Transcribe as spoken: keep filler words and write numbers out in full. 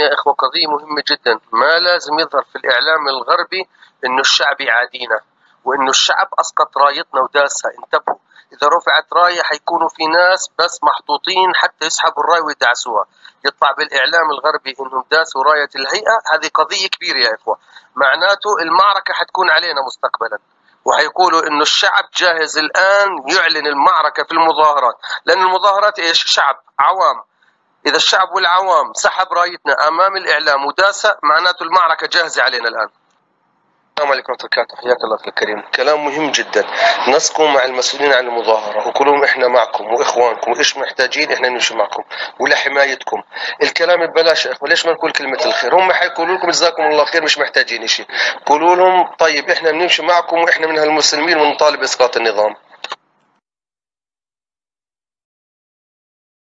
يا إخوة قضية مهمة جدا، ما لازم يظهر في الإعلام الغربي إنه الشعب يعادينا وإنه الشعب أسقط رايتنا وداسها. انتبهوا، إذا رفعت راية حيكونوا في ناس بس محطوطين حتى يسحبوا الراية ويدعسوها. يطلع بالإعلام الغربي إنهم داسوا راية الهيئة، هذه قضية كبيرة يا إخوة، معناته المعركة حتكون علينا مستقبلا، وحيقولوا إنه الشعب جاهز الآن يعلن المعركة في المظاهرات، لأن المظاهرات إيش؟ شعب عوام. إذا الشعب والعوام سحب رايتنا أمام الإعلام وداسة، معناته المعركة جاهزة علينا الآن. السلام عليكم ورحمة الله وبركاته، حياك الله أخي الكريم. كلام مهم جدا، نسقوا مع المسؤولين عن المظاهرة وقول لهم إحنا معكم وإخوانكم وإيش محتاجين إحنا نمشي معكم ولحمايتكم. الكلام ببلاش يا إخوة، ليش ما نقول كلمة الخير؟ هم حيقولوا لكم جزاكم الله خير مش محتاجين شيء، قولوا لهم طيب إحنا بنمشي معكم وإحنا من هالمسلمين ونطالب إسقاط النظام.